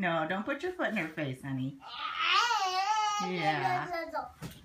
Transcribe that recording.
No, don't put your foot in her face, honey. Yeah.